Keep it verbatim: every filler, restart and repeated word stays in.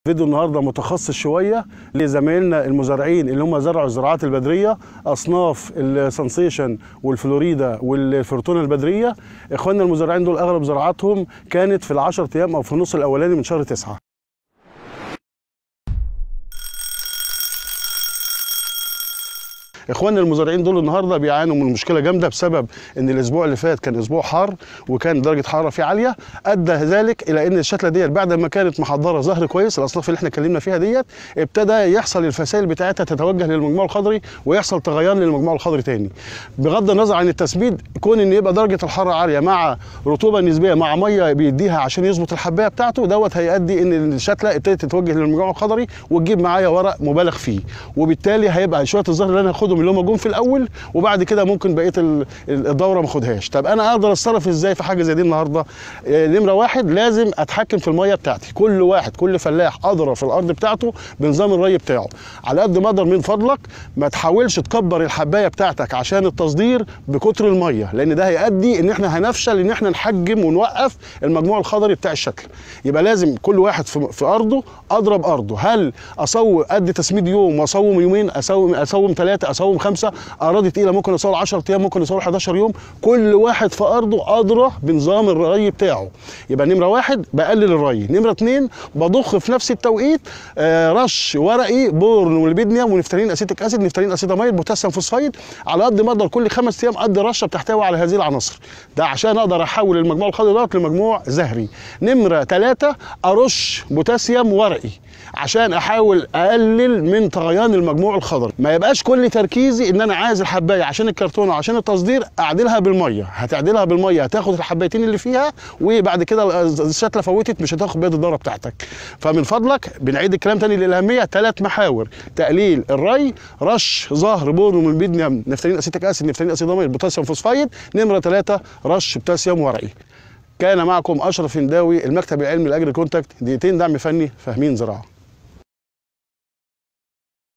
فيديو النهارده متخصص شويه لزمايلنا المزارعين اللي هم زرعوا الزراعات البدريه، اصناف السنسيشن والفلوريدا والفورتونا البدريه. اخواننا المزارعين دول اغلب زراعاتهم كانت في العشر ايام او في النص الاولاني من شهر تسعة. اخواننا المزارعين دول النهارده بيعانوا من مشكله جامده بسبب ان الاسبوع اللي فات كان اسبوع حار وكان درجه حراره فيه عاليه، ادى ذلك الى ان الشتله ديت بعد ما كانت محضره زهر كويس، الاصناف اللي احنا اتكلمنا فيها ديت ابتدى يحصل الفسائل بتاعتها تتوجه للمجموع الخضري ويحصل تغير للمجموع الخضري تاني. بغض النظر عن التسميد، كون ان يبقى درجه الحراره عاليه مع رطوبه نسبيه مع ميه بيديها عشان يظبط الحبايه بتاعته دوت هيؤدي ان الشتله ابتدت تتوجه للمجموع الخضري وتجيب معايا ورق مبالغ فيه، وبالتالي هيبقى شويه الزهر اللي انا هاخدهم اللي هم جم في الاول وبعد كده ممكن بقيه الدوره ما اخدهاش. طب انا اقدر اتصرف ازاي في حاجه زي دي النهارده؟ نمره واحد، لازم اتحكم في الميه بتاعتي. كل واحد كل فلاح ادرى في الارض بتاعته بنظام الري بتاعه. على قد ما اقدر من فضلك ما تحاولش تكبر الحبايه بتاعتك عشان التصدير بكتر الميه، لان ده هيؤدي ان احنا هنفشل ان احنا نحجم ونوقف المجموع الخضري بتاع الشتل. يبقى لازم كل واحد في, في ارضه ادرى بارضه. هل اصوم قد تسميد يوم واصوم يومين، اصوم اصوم ثلاثه، اصوم خمسه، اراضي تقيله ممكن اصور عشرة ايام، ممكن اصور حداشر يوم. كل واحد في ارضه ادرى بنظام الري بتاعه. يبقى نمره واحد بقلل الري. نمره اتنين بضخ في نفس التوقيت آه رش ورقي بورن والبيدنيوم ونفتالين اسيتيك اسيد، نفتالين اسيداميد، بوتاسيوم فوسفايد، على قد ما اقدر كل خمس ايام ادي رشه بتحتوي على هذه العناصر. ده عشان اقدر احول المجموع الخضري دوت لمجموع زهري. نمره ثلاثه ارش بوتاسيوم ورقي عشان احاول اقلل من طغيان المجموع الخضري. ما يبقاش كل تركيزي ان انا عايز الحبايه عشان الكرتونه وعشان التصدير اعدلها بالميه. هتعدلها بالميه هتاخد الحبايتين اللي فيها وبعد كده الشتله فوتت مش هتاخد بيض الدوره بتاعتك. فمن فضلك بنعيد الكلام تاني للاهميه، ثلاث محاور: تقليل الري، رش زهر بورن من بيدنيوم، نفتالين اسيتيك اسيد، نفتالين اسيداميد، بوتاسيوم فوسفايد. نمره ثلاثه رش بوتاسيوم ورقي. كان معكم اشرف هنداوي، المكتب العلمي لاجري كونتاكت، دقيقتين دعم فني فاهمين زراعه.